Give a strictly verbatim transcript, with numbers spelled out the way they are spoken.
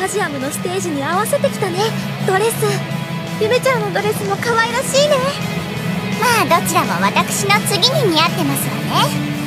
ジアムのステージに合わせてきたね。ドレス、ゆめちゃんのドレスも可愛らしいね。 まあどちらも私の次に似合ってますわね。